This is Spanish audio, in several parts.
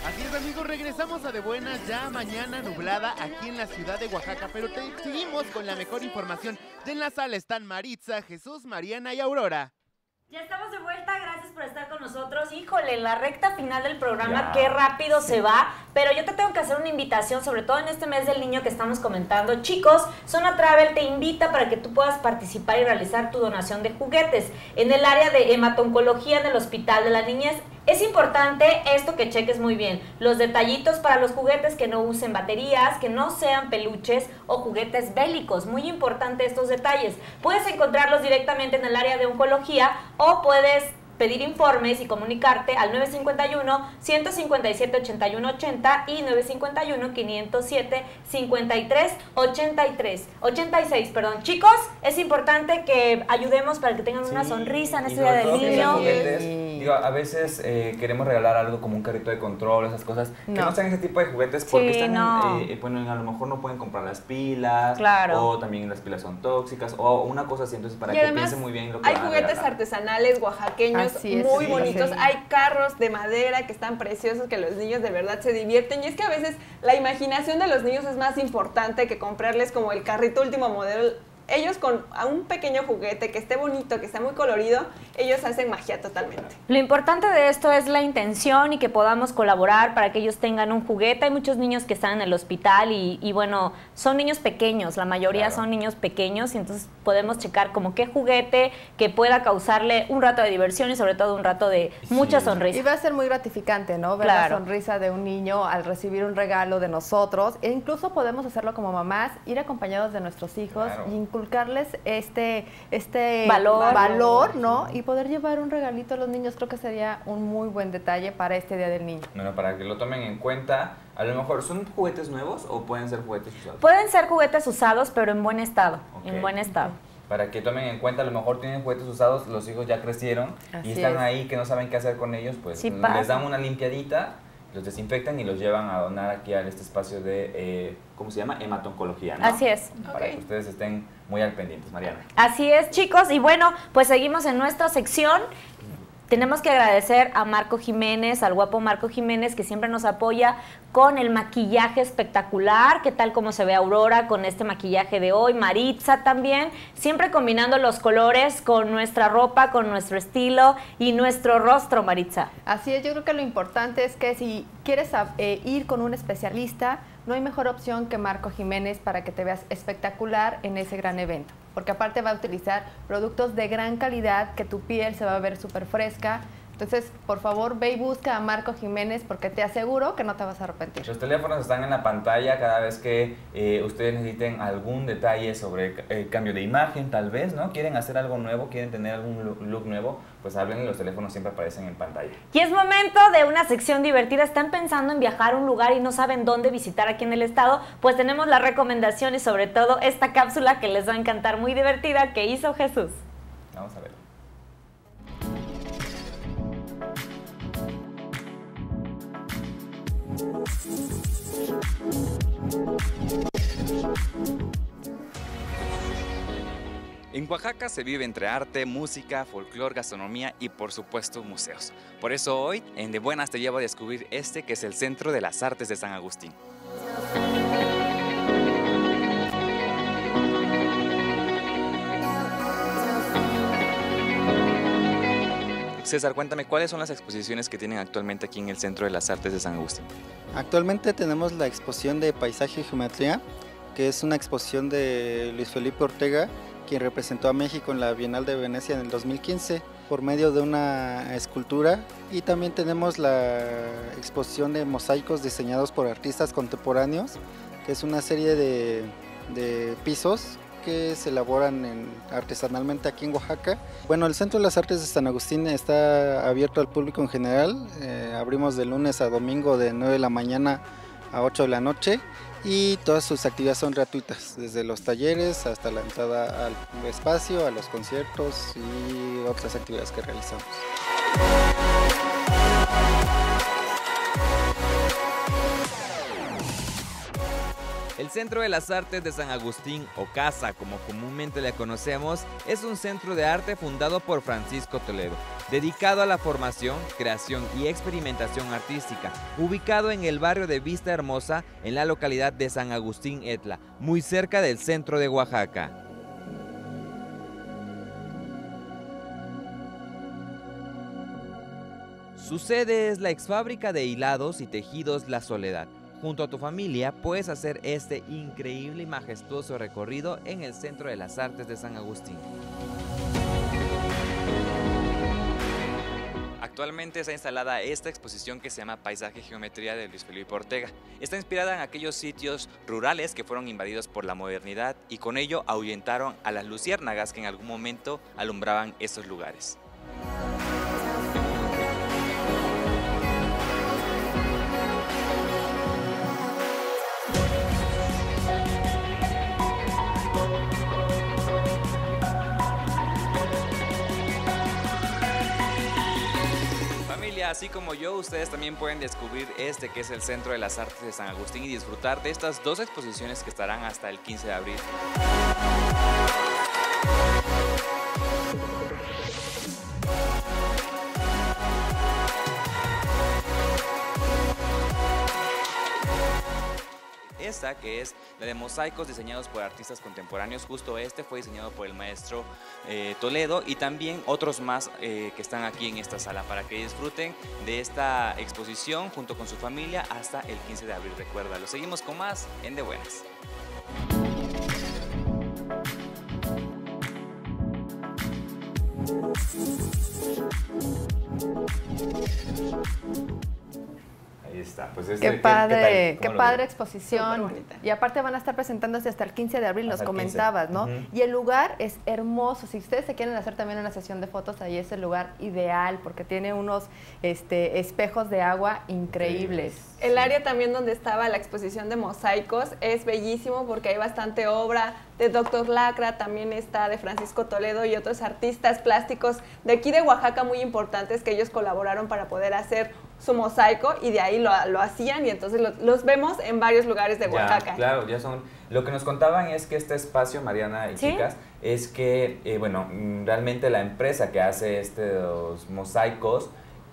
Así es, amigos, regresamos a De Buenas, ya mañana nublada aquí en la ciudad de Oaxaca, pero seguimos con la mejor información. Ya en la sala están Maritza, Jesús, Mariana y Aurora. Ya estamos de vuelta, gracias por estar con nosotros. Híjole, la recta final del programa, qué rápido se va, pero yo te tengo que hacer una invitación, sobre todo en este mes del niño que estamos comentando. Chicos, Zona Travel te invita para que tú puedas participar y realizar tu donación de juguetes en el área de hematoncología en el Hospital de la Niñez. Es importante esto que cheques muy bien, los detallitos para los juguetes que no usen baterías, que no sean peluches o juguetes bélicos, muy importante estos detalles. Puedes encontrarlos directamente en el área de oncología o puedes pedir informes y comunicarte al 951-157-8180 y 951-507-5386. Chicos, es importante que ayudemos para que tengan una sonrisa en este día del niño. Digo, a veces queremos regalar algo como un carrito de control, esas cosas, que no sean ese tipo de juguetes porque están, bueno, a lo mejor no pueden comprar las pilas, o también las pilas son tóxicas, o una cosa así, entonces para que piensen muy bien lo que hay juguetes artesanales oaxaqueños muy bonitos, hay carros de madera que están preciosos, que los niños de verdad se divierten, y es que a veces la imaginación de los niños es más importante que comprarles como el carrito último modelo. Ellos con un pequeño juguete que esté bonito, que esté muy colorido, ellos hacen magia totalmente. Lo importante de esto es la intención y que podamos colaborar para que ellos tengan un juguete. Hay muchos niños que están en el hospital y bueno, son niños pequeños, la mayoría son niños pequeños, y entonces podemos checar como qué juguete que pueda causarle un rato de diversión y sobre todo un rato de mucha sonrisa. Y va a ser muy gratificante, ¿no? Ver la sonrisa de un niño al recibir un regalo de nosotros, e incluso podemos hacerlo como mamás, ir acompañados de nuestros hijos y inculcarles este valor, ¿no? Y poder llevar un regalito a los niños, creo que sería un muy buen detalle para este Día del Niño. Bueno, para que lo tomen en cuenta, a lo mejor, ¿son juguetes nuevos o pueden ser juguetes usados? Pueden ser juguetes usados, pero en buen estado, Para que tomen en cuenta, a lo mejor tienen juguetes usados, los hijos ya crecieron y están ahí que no saben qué hacer con ellos, pues les dan una limpiadita, los desinfectan y los llevan a donar aquí a este espacio de, ¿cómo se llama? Hematoncología, ¿no? Así es. Para que ustedes estén muy al pendientes, Mariana. Así es, chicos, y bueno, pues seguimos en nuestra sección. Tenemos que agradecer a Marco Jiménez, al guapo Marco Jiménez, que siempre nos apoya con el maquillaje espectacular, que tal como se ve Aurora con este maquillaje de hoy, Maritza también, siempre combinando los colores con nuestra ropa, con nuestro estilo y nuestro rostro, Maritza. Así es, yo creo que lo importante es que si quieres ir con un especialista, no hay mejor opción que Marco Jiménez para que te veas espectacular en ese gran evento, porque aparte va a utilizar productos de gran calidad, que tu piel se va a ver súper fresca. Entonces, por favor, ve y busca a Marco Jiménez, porque te aseguro que no te vas a arrepentir. Los teléfonos están en la pantalla cada vez que ustedes necesiten algún detalle sobre cambio de imagen, tal vez, ¿no? Quieren hacer algo nuevo, quieren tener algún look nuevo, pues hablen y los teléfonos siempre aparecen en pantalla. Y es momento de una sección divertida. ¿Están pensando en viajar a un lugar y no saben dónde visitar aquí en el estado? Pues tenemos la recomendación y sobre todo esta cápsula que les va a encantar, muy divertida, que hizo Jesús. Vamos a ver. En Oaxaca se vive entre arte, música, folclor, gastronomía y por supuesto museos. Por eso hoy en De Buenas te llevo a descubrir este que es el Centro de las Artes de San Agustín. César, cuéntame, ¿cuáles son las exposiciones que tienen actualmente aquí en el Centro de las Artes de San Agustín? Actualmente tenemos la exposición de Paisaje y Geometría, que es una exposición de Luis Felipe Ortega, quien representó a México en la Bienal de Venecia en el 2015 por medio de una escultura, y también tenemos la exposición de mosaicos diseñados por artistas contemporáneos, que es una serie de pisos que se elaboran artesanalmente aquí en Oaxaca. Bueno, el Centro de las Artes de San Agustín está abierto al público en general, abrimos de lunes a domingo de 9 de la mañana a 8 de la noche, y todas sus actividades son gratuitas, desde los talleres hasta la entrada al espacio, a los conciertos y otras actividades que realizamos. El El Centro de las Artes de San Agustín, o CASA como comúnmente le conocemos, es un centro de arte fundado por Francisco Toledo, dedicado a la formación, creación y experimentación artística, ubicado en el barrio de Vista Hermosa, en la localidad de San Agustín Etla, muy cerca del centro de Oaxaca. Su sede es la exfábrica de hilados y tejidos La Soledad. Junto a tu familia puedes hacer este increíble y majestuoso recorrido en el Centro de las Artes de San Agustín. Actualmente está instalada esta exposición que se llama Paisaje y Geometría de Luis Felipe Ortega. Está inspirada en aquellos sitios rurales que fueron invadidos por la modernidad y con ello ahuyentaron a las luciérnagas que en algún momento alumbraban esos lugares. Así como yo, ustedes también pueden descubrir este que es el Centro de las Artes de San Agustín y disfrutar de estas dos exposiciones que estarán hasta el 15 de abril. Esta que es la de mosaicos diseñados por artistas contemporáneos, justo este fue diseñado por el maestro Toledo y también otros más que están aquí en esta sala para que disfruten de esta exposición junto con su familia hasta el 15 de abril, recuerda. Lo seguimos con más en De Buenas. Ahí está. Pues qué padre, qué padre exposición. Y aparte van a estar presentándose hasta el 15 de abril, nos comentabas, ¿no? Y el lugar es hermoso. Si ustedes se quieren hacer también una sesión de fotos, ahí es el lugar ideal porque tiene unos espejos de agua increíbles. El área también donde estaba la exposición de mosaicos es bellísimo porque hay bastante obra de Dr. Lacra, también está de Francisco Toledo y otros artistas plásticos de aquí de Oaxaca muy importantes que ellos colaboraron para poder hacer su mosaico y de ahí lo hacían y entonces los vemos en varios lugares de Oaxaca. Claro, ya son. Lo que nos contaban es que este espacio, Mariana y chicas, es que, bueno, realmente la empresa que hace estos mosaicos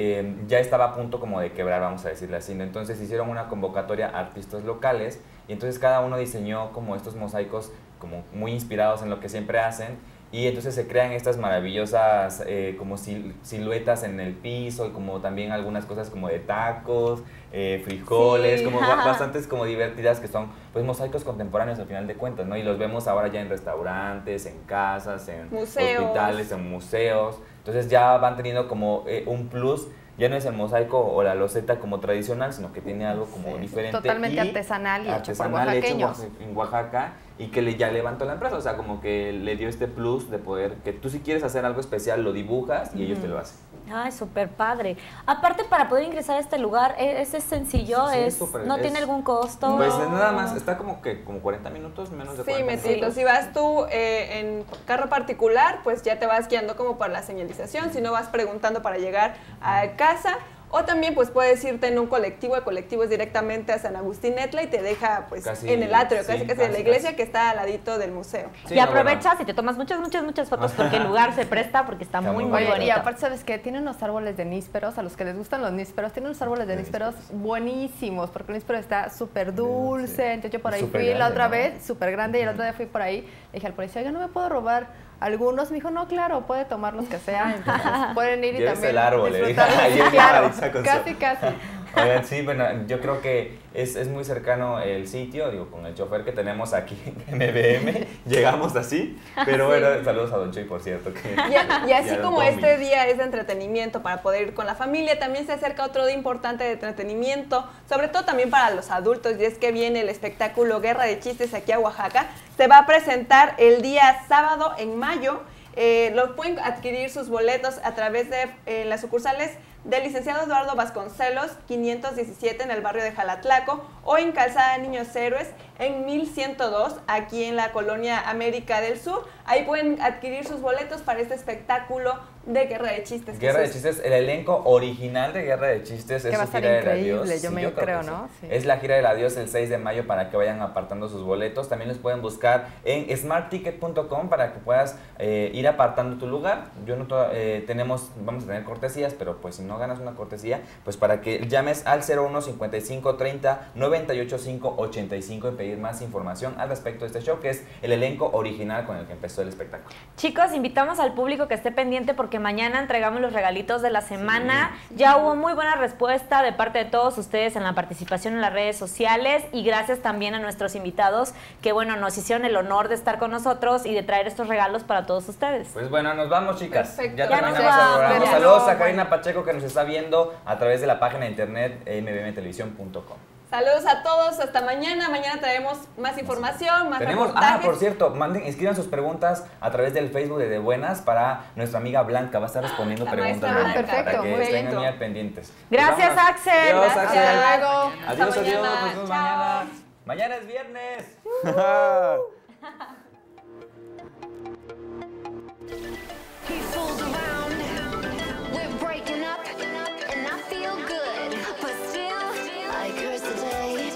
ya estaba a punto como de quebrar, vamos a decirle así, ¿no? Entonces hicieron una convocatoria a artistas locales y entonces cada uno diseñó como estos mosaicos como muy inspirados en lo que siempre hacen y entonces se crean estas maravillosas como siluetas en el piso y como también algunas cosas como de tacos, frijoles, como bastantes como divertidas que son pues mosaicos contemporáneos al final de cuentas, ¿no? Y los vemos ahora ya en restaurantes, en casas, en hospitales, en museos. Entonces ya van teniendo como un plus, ya no es el mosaico o la loseta como tradicional, sino que tiene algo como diferente. Totalmente artesanal y hecho por oaxaqueños. Hecho en Oaxaca y que ya levantó la empresa, o sea, como que le dio este plus de poder, que tú si quieres hacer algo especial lo dibujas y ellos te lo hacen. Ay, súper padre. Aparte, para poder ingresar a este lugar, ¿es sencillo? Sí, ¿No tiene algún costo? Pues nada más, está como 40 minutos, menos de 40 minutos. Sí, Metito, si vas tú en carro particular, pues ya te vas guiando como para la señalización, si no vas preguntando para llegar a casa. O también pues puedes irte en un colectivo, el colectivo es directamente a San Agustín Etla y te deja pues en el atrio, casi de la iglesia que está al ladito del museo. Sí, y aprovechas y te tomas muchas fotos porque el lugar se presta, porque está muy bonito. Y aparte, ¿sabes qué? Tiene unos árboles de nísperos, a los que les gustan los nísperos, tiene unos árboles de nísperos buenísimos, porque el níspero está súper dulce, entonces yo por ahí fui la otra vez, súper grande, y el otro día fui por ahí, le dije al policía, yo no me puedo robar algunos, me dijo, no, claro, puede tomar los que sea, entonces pueden ir y también el árbol, disfrutar. Claro, casi. Oigan, sí, bueno, yo creo que es muy cercano el sitio, digo, con el chofer que tenemos aquí en MBM, llegamos así, pero bueno, saludos a Don Chuy, por cierto. Y así como este día es de entretenimiento para poder ir con la familia, también se acerca otro día importante de entretenimiento, sobre todo también para los adultos, y es que viene el espectáculo Guerra de Chistes aquí a Oaxaca. Se va a presentar el día sábado en mayo. Los pueden adquirir sus boletos a través de las sucursales del licenciado Eduardo Vasconcelos, 517 en el barrio de Jalatlaco, o en Calzada Niños Héroes, en 1102, aquí en la colonia América del Sur. Ahí pueden adquirir sus boletos para este espectáculo de Guerra de Chistes. Guerra de Chistes, el elenco original de Guerra de Chistes es su gira del adiós. Yo me creo, ¿no? Sí. Es la gira del adiós el 6 de mayo para que vayan apartando sus boletos. También los pueden buscar en smartticket.com para que puedas ir apartando tu lugar. Vamos a tener cortesías, pero pues si no ganas una cortesía, pues para que llames al 01 55 30 985 85 y pedir más información al respecto de este show, que es el elenco original con el que empezó el espectáculo. Chicos, invitamos al público que esté pendiente porque mañana entregamos los regalitos de la semana. Sí. Ya hubo muy buena respuesta de parte de todos ustedes en la participación en las redes sociales y gracias también a nuestros invitados que, bueno, nos hicieron el honor de estar con nosotros y de traer estos regalos para todos ustedes. Pues bueno, nos vamos, chicas. Perfecto. Ya terminamos el programa. Saludos a Karina Pacheco que nos está viendo a través de la página de internet mbmtelevisión.com. Saludos a todos, hasta mañana. Mañana traemos más información, más reportajes. Por cierto, escriban sus preguntas a través del Facebook de Buenas para nuestra amiga Blanca. Va a estar respondiendo preguntas. Perfecto, para que muy estén muy pendientes. Gracias, Axel. Adiós, Gracias. Axel. Hasta luego. Adiós, hasta adiós. mañana. Nos vemos mañana. Mañana es viernes. We're breaking up, and I feel good, but still, I curse the day.